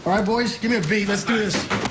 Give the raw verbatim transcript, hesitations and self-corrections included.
All right, boys, give me a beat. Let's do this.